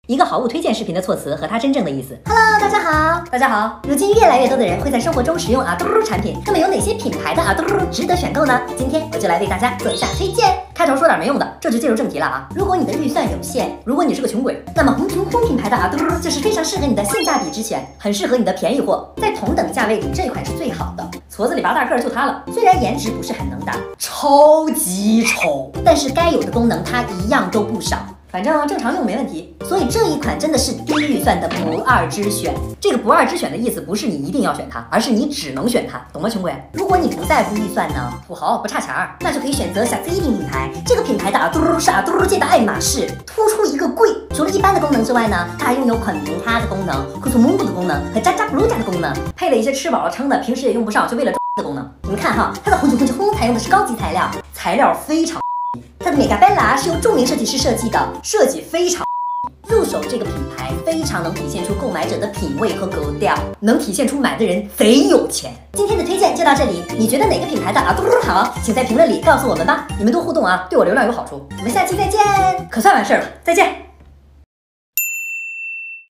一个好物推荐视频的措辞和它真正的意思。 Hello， 大家好， 大家好。 如今越来越多的人会在生活中使用产品，那么有哪些品牌的值得选购呢？今天我就来为大家做一下推荐。 开头说点没用的，这就进入正题了啊。 如果你的预算有限， 如果你是个穷鬼， 那么红品牌的就是非常适合你的性价比之选， 很适合你的便宜货。 在同等价位里，这一款是最好的。 矬子里拔大个就它了， 虽然颜值不是很能打， 超级丑， 但是该有的功能它一样都不少。 反正正常用没问题， 所以这一款真的是低预算的不二之选。 这个不二之选的意思不是你一定要选它，而是你只能选它，懂吗，穷鬼？ 如果你不在乎预算呢， 土豪不差钱儿， 那就可以选择小资一品牌。这个品牌的是界的爱马仕，突出一个贵。除了一般的功能之外呢，它还拥有捆平它的功能、库图蒙古的功能和blue 的功能， 配了一些吃饱了撑的，平时也用不上，就为了的功能。 你们看哈，它的红采用的是高级材料， 材料非常。 它的美嘎贝拉是由著名设计师设计的， 设计非常。 入手这个品牌非常能体现出购买者的品味和格调， 能体现出买的人贼有钱。 今天的推荐就到这里，你觉得哪个品牌的好？请在评论里告诉我们吧。 你们多互动啊，对我流量有好处。 我们下期再见， 可算完事了，再见。